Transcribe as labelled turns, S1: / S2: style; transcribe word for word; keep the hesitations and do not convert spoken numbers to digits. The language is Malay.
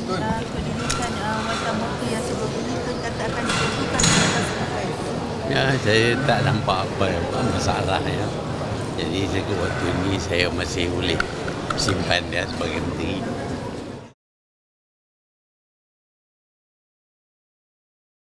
S1: uh, kedudukan uh, Waytha Moorthy yang sebelum ini kan kata akan ditentukan pada selesai.
S2: Ya, saya tak nampak apa masalah ya. Jadi waktu ini saya masih boleh simpan dia sebagai menteri.